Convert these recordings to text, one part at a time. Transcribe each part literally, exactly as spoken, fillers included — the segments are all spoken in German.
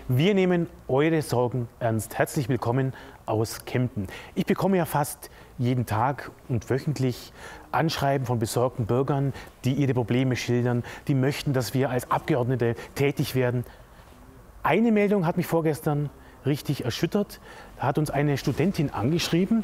Wir nehmen eure Sorgen ernst. Herzlich willkommen aus Kempten. Ich bekomme ja fast jeden Tag und wöchentlich Anschreiben von besorgten Bürgern, die ihre Probleme schildern, die möchten, dass wir als Abgeordnete tätig werden. Eine Meldung hat mich vorgestern richtig erschüttert. Da hat uns eine Studentin angeschrieben,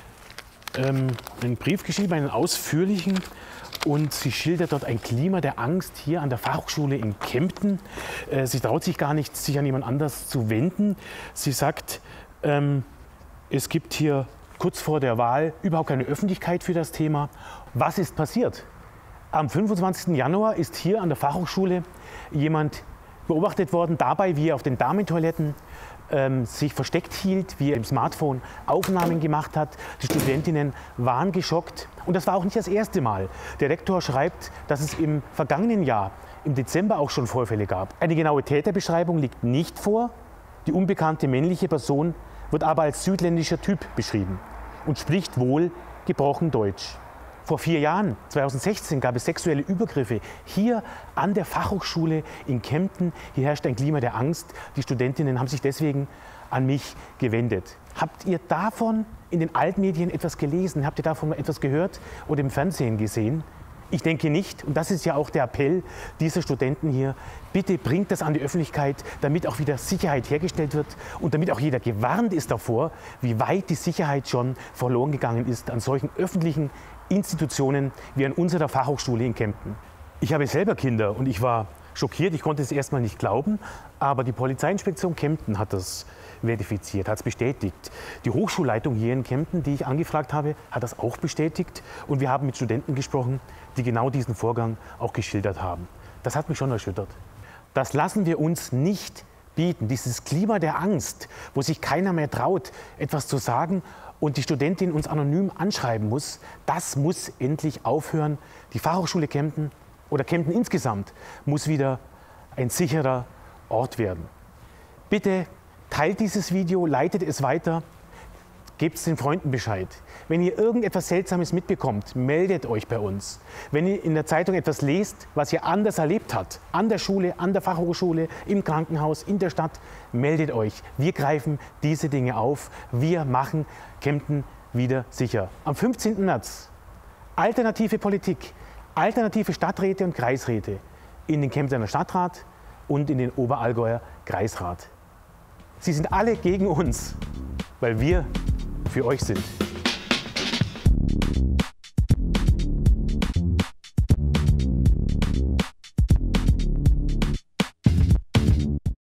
ähm, einen Brief geschrieben, einen ausführlichen. Und sie schildert dort ein Klima der Angst hier an der Fachhochschule in Kempten. Äh, sie traut sich gar nicht, sich an jemand anders zu wenden. Sie sagt, ähm, es gibt hier kurz vor der Wahl überhaupt keine Öffentlichkeit für das Thema. Was ist passiert? Am fünfundzwanzigsten Januar ist hier an der Fachhochschule jemand beobachtet worden, dabei, wie er auf den Damentoiletten ähm, sich versteckt hielt, wie er im Smartphone Aufnahmen gemacht hat. Die Studentinnen waren geschockt. Und das war auch nicht das erste Mal. Der Rektor schreibt, dass es im vergangenen Jahr, im Dezember, auch schon Vorfälle gab. Eine genaue Täterbeschreibung liegt nicht vor. Die unbekannte männliche Person wird aber als südländischer Typ beschrieben und spricht wohl gebrochen Deutsch. Vor vier Jahren, zweitausendsechzehn, gab es sexuelle Übergriffe hier an der Fachhochschule in Kempten. Hier herrscht ein Klima der Angst. Die Studentinnen haben sich deswegen an mich gewendet. Habt ihr davon in den Altmedien etwas gelesen? Habt ihr davon etwas gehört oder im Fernsehen gesehen? Ich denke nicht. Und das ist ja auch der Appell dieser Studenten hier. Bitte bringt das an die Öffentlichkeit, damit auch wieder Sicherheit hergestellt wird und damit auch jeder gewarnt ist davor, wie weit die Sicherheit schon verloren gegangen ist an solchen öffentlichen Institutionen wie an unserer Fachhochschule in Kempten. Ich habe selber Kinder und ich war schockiert. Ich konnte es erstmal nicht glauben, aber die Polizeiinspektion Kempten hat das verifiziert, hat es bestätigt. Die Hochschulleitung hier in Kempten, die ich angefragt habe, hat das auch bestätigt. Und wir haben mit Studenten gesprochen, die genau diesen Vorgang auch geschildert haben. Das hat mich schon erschüttert. Das lassen wir uns nicht bieten. Dieses Klima der Angst, wo sich keiner mehr traut, etwas zu sagen und die Studentin uns anonym anschreiben muss, das muss endlich aufhören. Die Fachhochschule Kempten oder Kempten insgesamt muss wieder ein sicherer Ort werden. Bitte teilt dieses Video, leitet es weiter, gebt es den Freunden Bescheid. Wenn ihr irgendetwas Seltsames mitbekommt, meldet euch bei uns. Wenn ihr in der Zeitung etwas lest, was ihr anders erlebt habt, an der Schule, an der Fachhochschule, im Krankenhaus, in der Stadt, meldet euch. Wir greifen diese Dinge auf. Wir machen Kempten wieder sicher. Am fünfzehnten März alternative Politik, alternative Stadträte und Kreisräte in den Kemptener Stadtrat und in den Oberallgäuer Kreisrat. Sie sind alle gegen uns, weil wir für euch sind.